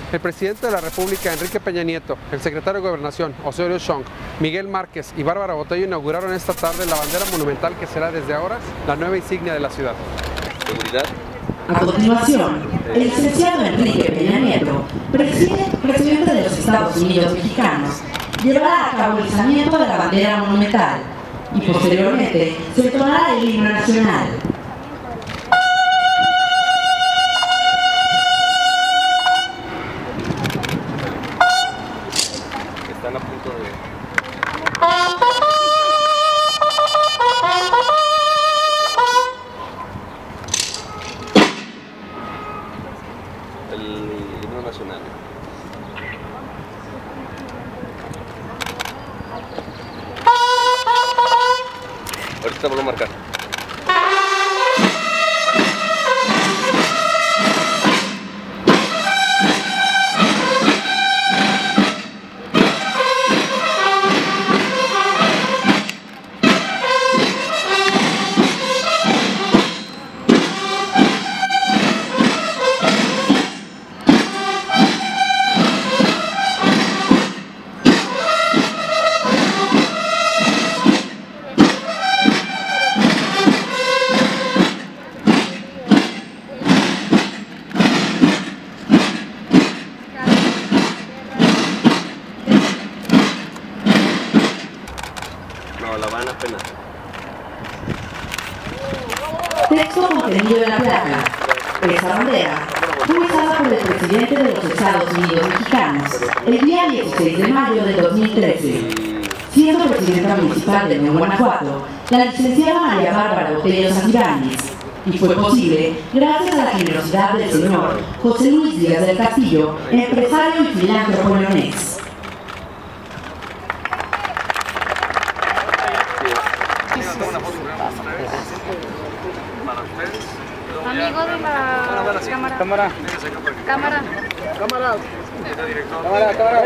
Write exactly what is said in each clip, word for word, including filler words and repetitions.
El presidente de la República, Enrique Peña Nieto, el secretario de Gobernación, Osorio Chong, Miguel Márquez y Bárbara Botello inauguraron esta tarde la bandera monumental que será desde ahora la nueva insignia de la ciudad. Seguridad. A continuación, el licenciado Enrique Peña Nieto, presidente de los Estados Unidos mexicanos, llevará a cabo el izamiento de la bandera monumental y posteriormente se entonará el himno nacional. Están a punto de... el himno nacional. Ahorita vuelvo a marcar. No, la van apenas. Texto contenido en la placa. Esta bandera fue izada por el presidente de los Estados Unidos mexicanos el día dieciséis de mayo de dos mil trece. Siendo presidenta municipal de Nuevo Guanajuato, la licenciada María Bárbara Botello Santibáñez, y fue posible gracias a la generosidad del señor José Luis Díaz del Castillo, empresario y filántropo leonés. Amigo de la cámara. Cámara. Cámara. Cámara. Cámara, cámara.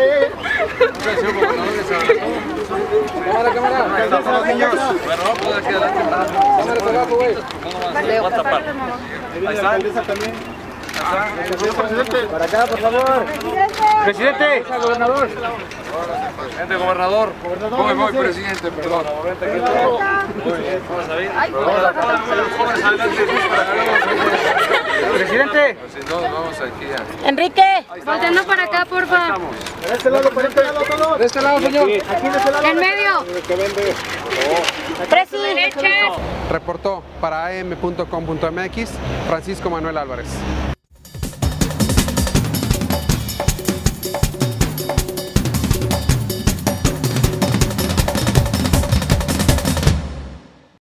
Cámara, cámara. Bueno, no puedo aquí adelante. Cámara para abajo, güey. Va a tapar. Ahí está. Alcaldesa también. Presidente. Para acá, por favor. Presidente. Gobernador. Presidente, gobernador. Voy, voy, presidente, perdón. Vamos a ver. Presidente. Vamos aquí a... Enrique, volteando para acá, porfa. De este lado, por este lado, todos. De este lado, señor. Aquí de este lado. En medio. Presidente. Reportó para a m punto com punto m x Francisco Manuel Álvarez.